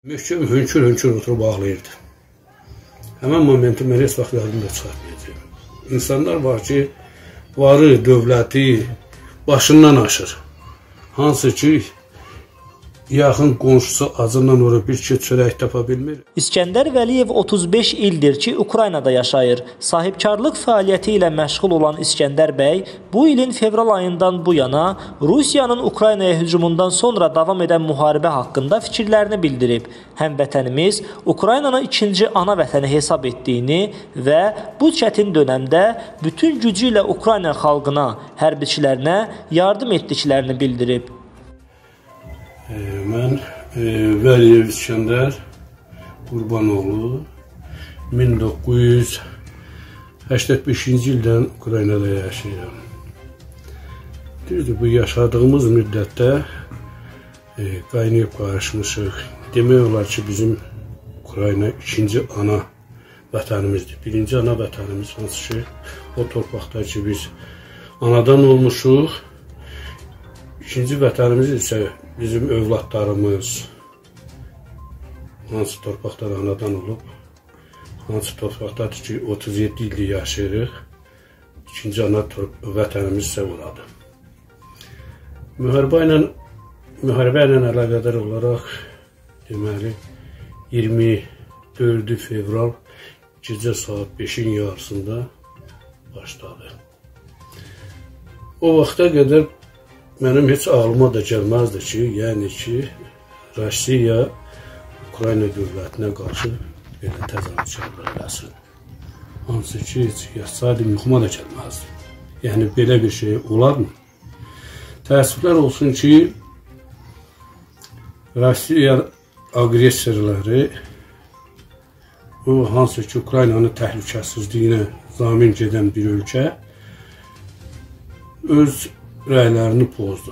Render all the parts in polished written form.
Möhkəm hönkür oturub ağlayırdı. Həmən momenti mən heç vaxt yadımda çıxartmayacağım. İnsanlar var ki, varı, dövləti başından aşır. Hansı ki, yaxın qonşusu acından oraya bir ki, çörək tapa bilmir. İskəndər Vəliyev 35 ildir ki, Ukraynada yaşayır. Sahibkarlıq fəaliyyəti ilə məşğul olan İskəndər bəy bu ilin fevral ayından bu yana Rusiyanın Ukraynaya hücumundan sonra davam edən müharibə haqqında fikirlərini bildirib. Həmvətənimiz Ukraynanı ikinci ana vətəni hesab etdiyini və bu çətin dönəmdə bütün gücü ilə Ukrayna xalqına, hərbiçilərinə yardım etdiklərini bildirib. Mən Vəliyev İskəndər Qurbanoğlu 1985-ci ildən Ukraynada yaşayıram. Düzdür, bu yaşadığımız müddətdə qaynayıb qarışmışıq. Demək olar ki, bizim Ukrayna ikinci ana vətənimizdir. Birinci ana vətənimiz hansı ki, o torpaqda ki, biz anadan olmuşuq. İkinci vətənimiz isə bizim övladlarımız hansı torpaqda anadan olub, hansı torpaqdadır ki, 37 ildir yaşayırıq. İkinci ana vətənimiz isə oradır. Müharibə ilə əlaqədar olaraq deməli 24 fevral gecə saat 5-in yarısında başladı. O vaxta qədər mənim heç ağlıma da gəlməzdi ki, yəni ki, Rusiya Ukrayna dövlətinə qarşı belə təzahürat eləsin. Hansı ki, heç yaşadım, yuxuma da gəlməzdi. Yəni, belə bir şey olarmı? Təəssüflər olsun ki, Rusiya aqressorları o hansı ki, Ukraynanın təhlükəsizliyinə zamin gedən bir ölkə öz rəylərini pozdu.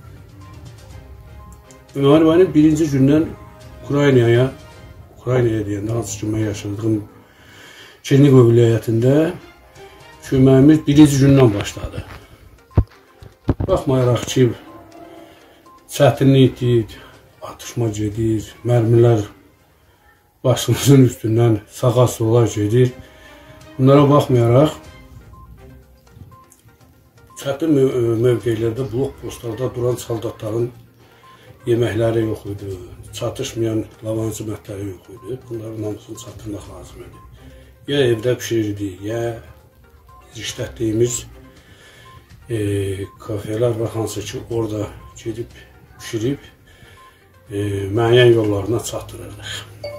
Müharibənin birinci gündən Ukraynaya deyəndə, hansı ki, mən yaşadığım Çerniqov vilayətində köməyimiz birinci gündən başladı. Baxmayaraq ki, çətinlikdir, atışma gedir, mərmilər başımızın üstündən sağa sola gedir. Bunlara baxmayaraq, çətin mövqelərdə, blok postlarda duran soldatların yeməkləri yox idi, çatışmayan lavancimətləri yox idi. Bunların hamısını çatırmaq lazım idi. Ya evdə pişirirdik, ya işlətdiyimiz kafelər var, hansı ki, orada gedib pişirib müəyyən yollarına çatdırırdıq.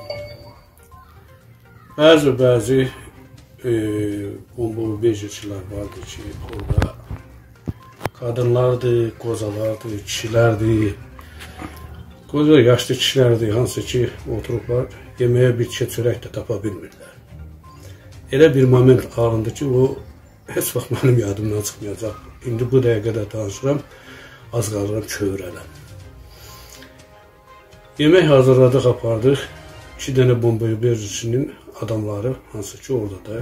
Bəzi bomba-bejicilər vardı ki, orada qadınlardır, qozalardır, kişilərdir. Qoca yaşlı kişilərdir, hansı ki, oturublar, yeməyə bir kişi çörək də tapa bilmirlər. Elə bir moment alındı ki, o heç vaxt mənim yadımdan çıxmayacaq. İndi bu dəqiqədə danışıram, az qalıram kövrələm. Yemək hazırladıq, apardıq. 2 dənə bomba-bejicinin adamları, hansı ki, orada da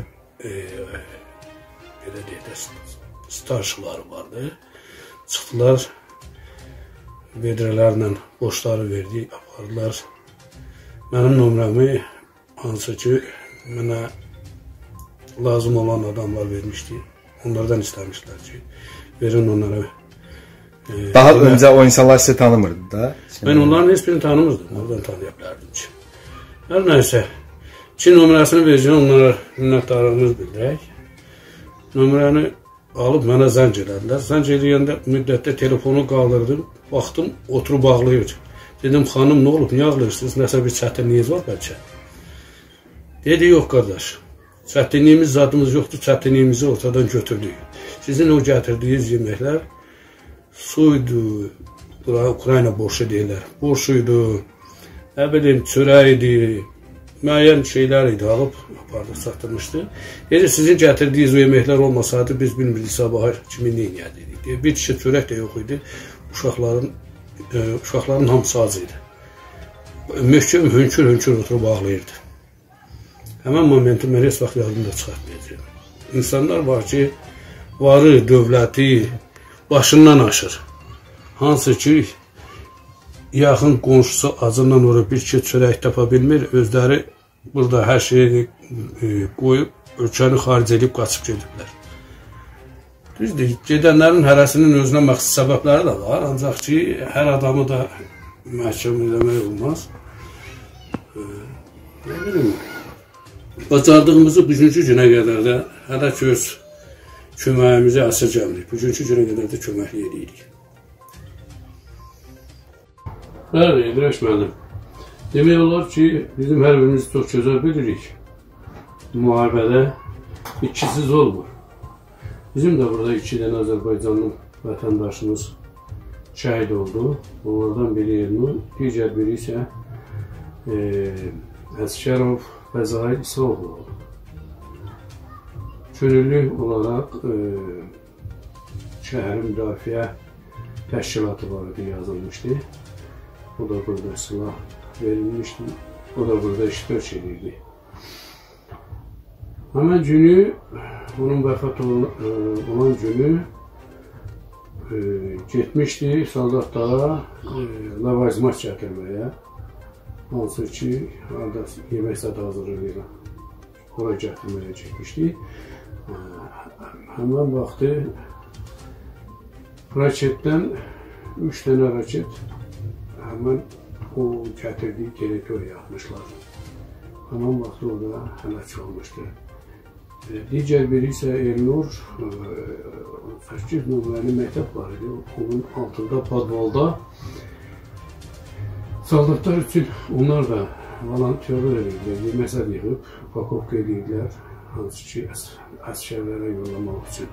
belə deyək də starşıları vardı. Çıxdılar, vedrələrlə boşları verdik, apardılar. Mənim nömrəmi, hansı ki, mənə lazım olan adamlar vermişdi. Onlardan istəmişlər ki, verin onlara. Daha öncə o insanlar sizi tanımırdı da? Mən onların heç birini tanımırdım, oradan tanıya bilərdim ki. Hər nəysə, ki, nömrəsini verəcəm, onlara minnətdarlığımız bildirək. Nömrəni alıb mənə zəng elədilər. Zəng eləyəndə müddətdə telefonu qaldırdım, baxdım, oturub ağlayır. Dedim, xanım, nə olub, niyə ağlayırsınız, nəsə bir çətinliyiniz var bəlkə? Dedi, yox, qardaş, çətinliyimiz, zadımız yoxdur, çətinliyimizi ortadan götürdük. Sizin o gətirdiyiniz yeməklər suydu, Ukrayna borşu deyirlər, borşuydu, nə bilim, çörəkdi, müəyyən şeylər idi, alıb, apardıq, çatdırmışdı. Dedi, sizin gətirdiyiniz o yeməklər olmasaydı, biz bilmirdik sabahı kimi neyniyədik. Bir kişi çörək də yox idi, uşaqların hamısı az idi. Möhkəm hönkür oturub ağlayırdı. Həmən momenti mən heç vaxt yadımda çıxartmayacağım. İnsanlar var ki, varı, dövləti başından aşır. Hansı ki, yaxın qonşusu acından vurub bir iki çörək tapa bilmir, özləri burada hər şeyi qoyub, ölkəni xaric edib qaçıb gediblər. Düzdür, gedənlərin hərəsinin özünə məxsus səbəbləri də var, ancaq ki, hər adamı da məhkəmə eləmək olmaz. Nə bilim, bacardığımızı bugünkü günə qədər də hələ ki öz köməyimizi əsirgəmirik. Bugünkü günə qədər də köməkli edirik. Bəli, İdris müəllim. Demək olar ki, bizim hər birimiz çox gözəl bilirik. Müharibədə ikisiz olmur. Bizim də burada 2 dənə Azərbaycanlı vətəndaşımız şəhid oldu. Onlardan biri Elnur, digər biri isə Əsgərov Fəzail İsraoğlu oldu. Könüllü olaraq şəhərin müdafiə təşkilatı barədə yazılmışdı. O da burada silah verilmişdi. O da burada iştirak edirdi. Həmən günü, onun vəfat olan günü getmişdi soldatlara lavazmat gətirməyə. Hansı ki, orada yemək zədə hazırlayırlar. Ora gətirməyə getmişdi. Həmən vaxtı raketdən 3 dənə raket həmən o gətirdiyi teritoriya atmışlar. Həmən vaxtı orada həlak olmuşdu. Digər biri isə Elnur 8 nömrəli məktəb var idi. Onun altında Padvalda soldatlar üçün onlar da volontyorlar edirlər, yemək zəd yığıb, upakovka edirlər, hansı ki, əsgərlərə yollamaq üçün.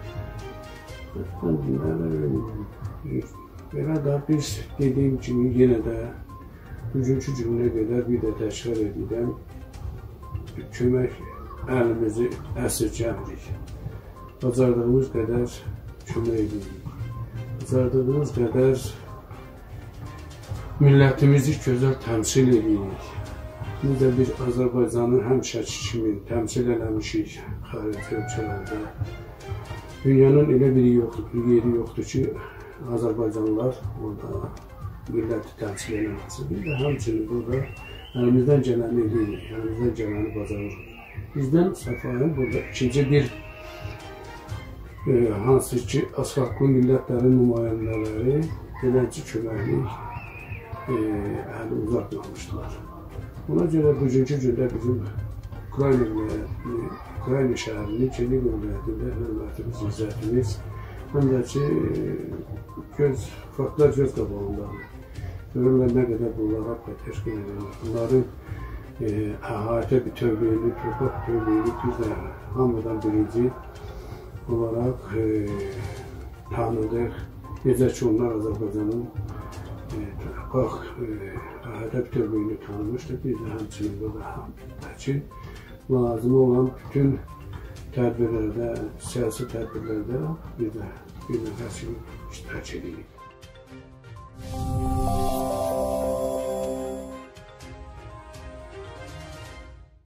Belə də biz dediyim kimi yenə də bugünkü gününə qədər bir də təkrar edirəm, kömək əlimizi əsirgəmirik. Bacardığımız qədər kömək edirik. Bacardığımız qədər millətimizi gözəl təmsil edirik. Biz də bir Azərbaycanı həmişəki kimi təmsil eləmişik xarici ölkələrdə. Dünyanın elə bir yeri yoxdur ki, Azərbaycanlılar burada milləti təmsil eləməsi. Biz də həmçinin burada əlimizdən gələni edirik, əlimizdən gələni bacarırıq. Bizdən Səfayın burada ikinci bir hansı ki, asfaltlı millətlərin nümayəndələri beləncə köməklik əli uzatmamışdılar. Ona görə bugünkü gündə bizim Ukrayna şəhərinin Keni qövlətində hörmətimiz, izzətimiz, həm də ki, faktlar göz qabağındadır. Görürlər nə qədər bunlara paytaşqın edirlər. Bunların əhatə bütövlüyünü, torpaq bütövlüyünü biz də hamıdan birinci olaraq tanıdıq. Necə ki, onlar Azərbaycanın torpaq əhatə bütövlüyünü tanımışdır. Biz də həmçinin burada lazım olan bütün tədbirlərdə, siyasi tədbirlərdə biz də hər şeyi iştirak edirik.